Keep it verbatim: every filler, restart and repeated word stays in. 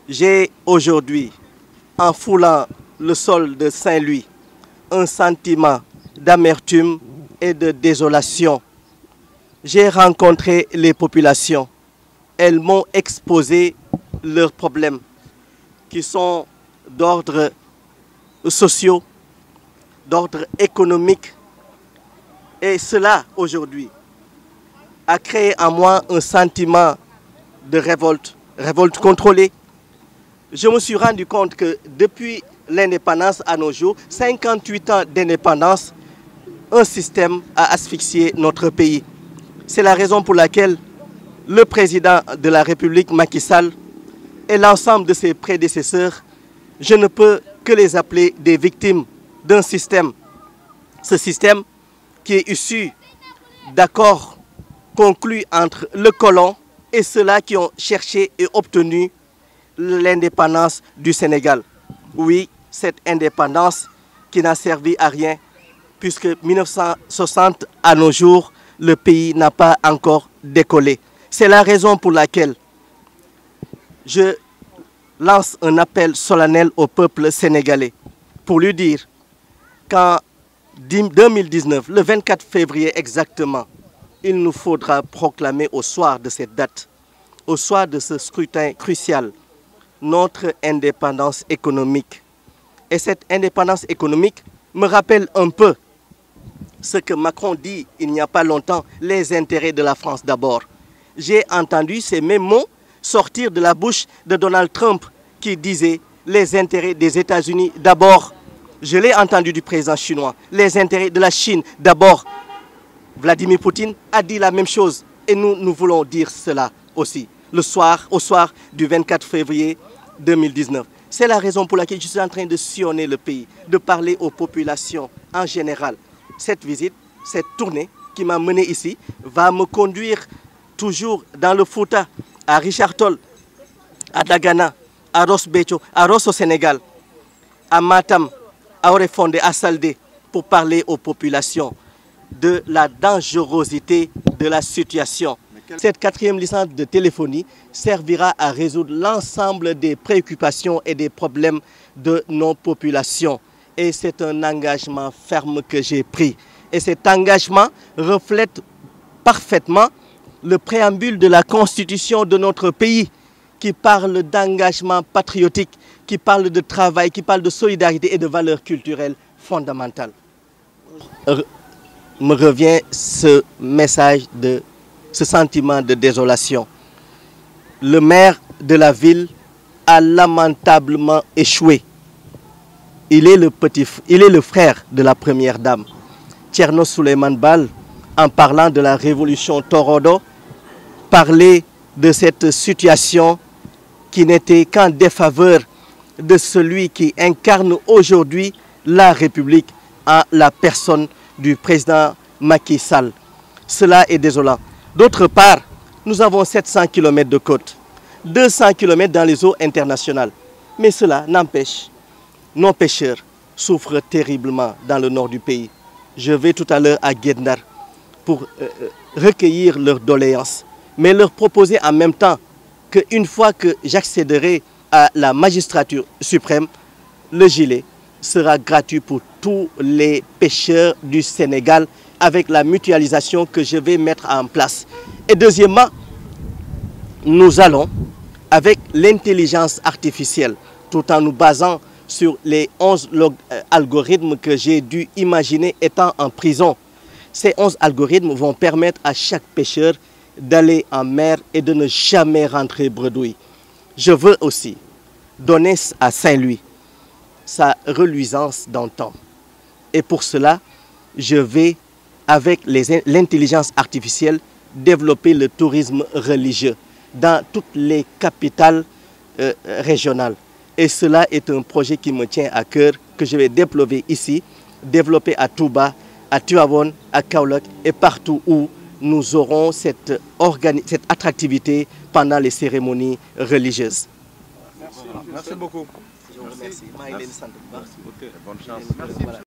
J'ai aujourd'hui, en foulant le sol de Saint-Louis, un sentiment d'amertume et de désolation. J'ai rencontré les populations. Elles m'ont exposé leurs problèmes qui sont d'ordre social, d'ordre économique. Et cela, aujourd'hui, a créé en moi un sentiment de révolte, révolte contrôlée. Je me suis rendu compte que depuis l'indépendance à nos jours, cinquante-huit ans d'indépendance, un système a asphyxié notre pays. C'est la raison pour laquelle le président de la République, Macky Sall, et l'ensemble de ses prédécesseurs, je ne peux que les appeler des victimes d'un système. Ce système qui est issu d'accords conclus entre le colon et ceux-là qui ont cherché et obtenu l'indépendance du Sénégal. Oui, cette indépendance qui n'a servi à rien, puisque mille neuf cent soixante à nos jours, le pays n'a pas encore décollé. C'est la raison pour laquelle je lance un appel solennel au peuple sénégalais pour lui dire qu'en deux mille dix-neuf, le vingt-quatre février exactement, il nous faudra proclamer au soir de cette date, au soir de ce scrutin crucial, notre indépendance économique. Et cette indépendance économique me rappelle un peu ce que Macron dit il n'y a pas longtemps, les intérêts de la France d'abord. J'ai entendu ces mêmes mots sortir de la bouche de Donald Trump qui disait les intérêts des États-Unis d'abord. Je l'ai entendu du président chinois, les intérêts de la Chine d'abord. Vladimir Poutine a dit la même chose et nous, nous voulons dire cela aussi, le soir, au soir du vingt-quatre février deux mille dix-neuf. C'est la raison pour laquelle je suis en train de sillonner le pays, de parler aux populations en général. Cette visite, cette tournée qui m'a mené ici, va me conduire toujours dans le Fouta, à Richard Toll, à Dagana, à Ross Béthio, à Ross au Sénégal, à Matam, à Oréfondé, à Saldé, pour parler aux populations de la dangerosité de la situation. Cette quatrième licence de téléphonie servira à résoudre l'ensemble des préoccupations et des problèmes de nos populations. Et c'est un engagement ferme que j'ai pris. Et cet engagement reflète parfaitement le préambule de la Constitution de notre pays qui parle d'engagement patriotique, qui parle de travail, qui parle de solidarité et de valeurs culturelles fondamentales. Me revient ce message, de, ce sentiment de désolation. Le maire de la ville a lamentablement échoué. Il est le, petit, il est le frère de la première dame. Thierno Souleymane Baal, en parlant de la révolution Torodo, parlait de cette situation qui n'était qu'en défaveur de celui qui incarne aujourd'hui la République en la personne du président Macky Sall. Cela est désolant. D'autre part, nous avons sept cents kilomètres de côte, deux cents kilomètres dans les eaux internationales. Mais cela n'empêche, nos pêcheurs souffrent terriblement dans le nord du pays. Je vais tout à l'heure à Guet-Ndar pour euh, recueillir leurs doléances, mais leur proposer en même temps qu'une fois que j'accéderai à la magistrature suprême, le gilet sera gratuit pour tous les pêcheurs du Sénégal avec la mutualisation que je vais mettre en place. Et deuxièmement, nous allons, avec l'intelligence artificielle, tout en nous basant sur les onze algorithmes que j'ai dû imaginer étant en prison. Ces onze algorithmes vont permettre à chaque pêcheur d'aller en mer et de ne jamais rentrer bredouille. Je veux aussi donner à Saint-Louis sa reluisance d'antan. Et pour cela, je vais, avec l'intelligence artificielle, développer le tourisme religieux dans toutes les capitales euh, régionales. Et cela est un projet qui me tient à cœur, que je vais déployer ici, développer à Touba, à Tivaouane, à Kaolack et partout où nous aurons cette, cette attractivité pendant les cérémonies religieuses. Merci, Merci beaucoup. Je vous remercie. Merci. Merci. Bonne chance. Merci.